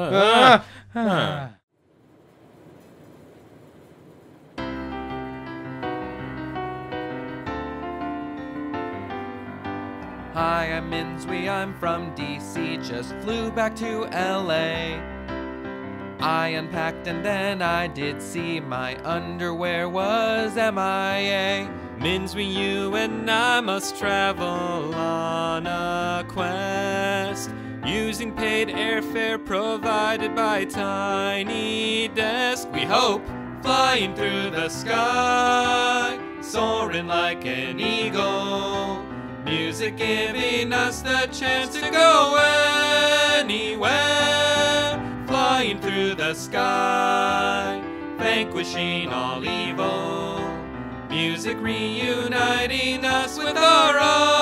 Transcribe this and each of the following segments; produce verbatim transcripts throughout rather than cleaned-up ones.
uh, uh. Hi, I'm Minhdzuy, I'm from D C, just flew back to L A. I unpacked and then I did see my underwear was M I A. Minhdzuy, you and I must travel on a quest, using paid airfare provided by Tiny Desk. We hope, flying through the sky, soaring like an eagle. Music giving us the chance to go anywhere, flying through the sky, vanquishing all evil. Music reuniting us with our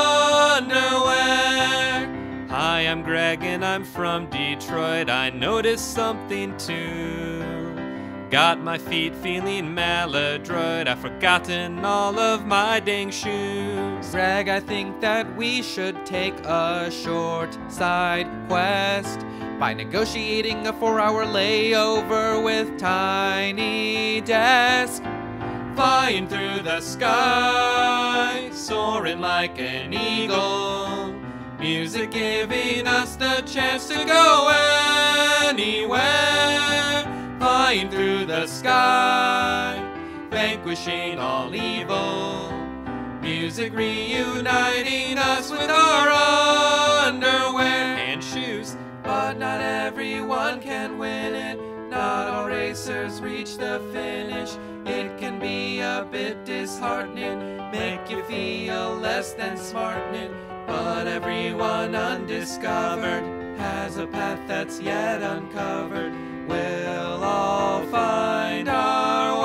underwear. Hi, I'm Greg and I'm from Detroit. I noticed something too. Got my feet feeling maladroit. I've forgotten all of my dang shoes. Greg, I think that we should take a short side quest by negotiating a four-hour layover with Tiny Desk. Flying through the sky, soaring like an eagle. Music giving us the chance to go anywhere, flying through the sky, vanquishing all evil. Music reuniting us with our underwear and shoes. But not everyone can win it. Not all racers reach the finish. It can be a bit disheartening, make you feel less than smartening. But everyone undiscovered has a path that's yet uncovered. We'll all find our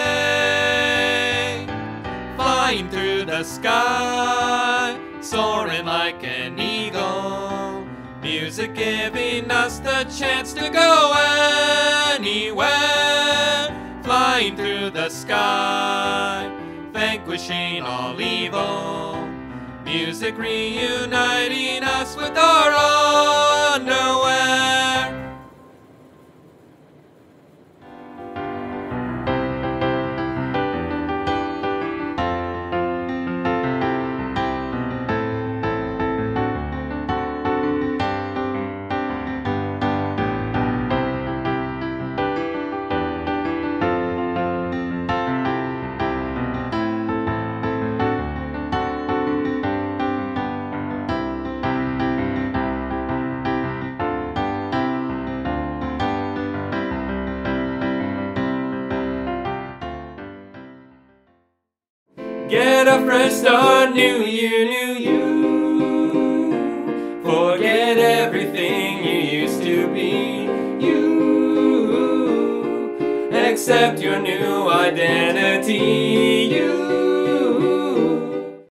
way, flying through the sky, soaring like an eagle. Music giving us the chance to go anywhere, flying through the sky, vanquishing all evil. Music reuniting us with our underwear. Get a fresh start, new year, new you. Forget everything you used to be. You accept your new identity. You